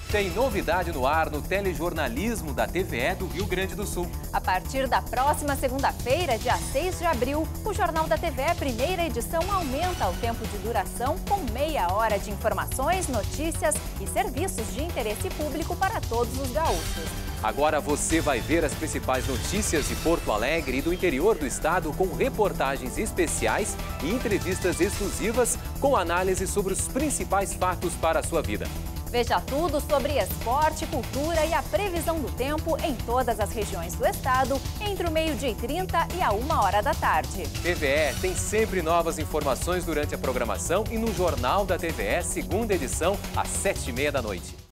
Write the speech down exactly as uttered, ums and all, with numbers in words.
Tem novidade no ar no telejornalismo da T V E do Rio Grande do Sul. A partir da próxima segunda-feira, dia seis de abril, o Jornal da T V E, primeira edição, aumenta o tempo de duração com meia hora de informações, notícias e serviços de interesse público para todos os gaúchos. Agora você vai ver as principais notícias de Porto Alegre e do interior do estado com reportagens especiais e entrevistas exclusivas com análise sobre os principais fatos para a sua vida. Veja tudo sobre esporte, cultura e a previsão do tempo em todas as regiões do estado, entre o meio-dia e trinta e a uma hora da tarde. T V E tem sempre novas informações durante a programação e no Jornal da T V E, segunda edição, às sete e meia da noite.